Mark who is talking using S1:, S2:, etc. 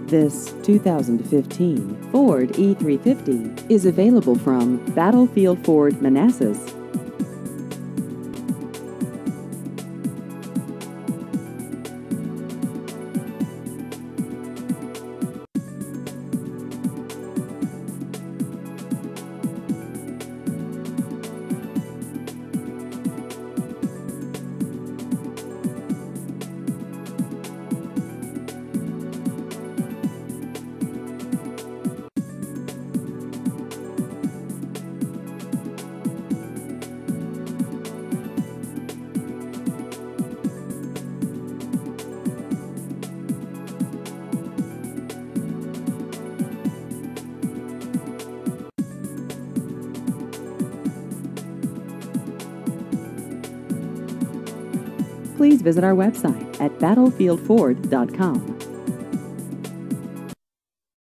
S1: This 2015 Ford E350 is available from Battlefield Ford Manassas. Please visit our website at battlefieldford.com.